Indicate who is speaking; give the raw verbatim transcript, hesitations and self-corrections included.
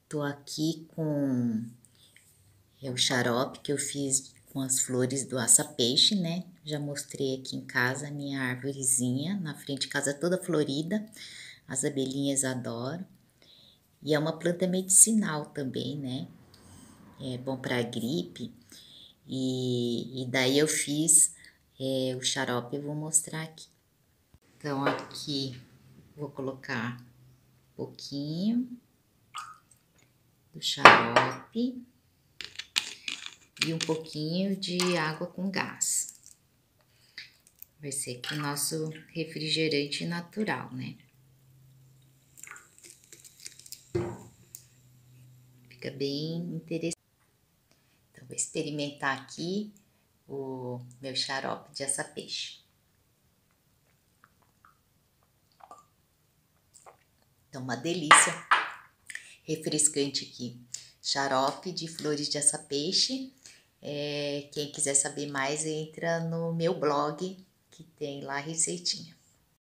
Speaker 1: Tô aqui com é, o xarope que eu fiz com as flores do aça-peixe, né? Já mostrei aqui em casa a minha arvorezinha, na frente de casa toda florida. As abelhinhas adoram. E é uma planta medicinal também, né? É bom para gripe. E, e daí eu fiz é, o xarope, eu vou mostrar aqui. Então aqui vou colocar um pouquinho do xarope e um pouquinho de água com gás. Vai ser aqui o nosso refrigerante natural, né? Fica bem interessante. Então, vou experimentar aqui o meu xarope de aça-peixe. Então, uma delícia, refrescante aqui. Xarope de flores de aça-peixe. É, quem quiser saber mais, entra no meu blog, que tem lá a receitinha.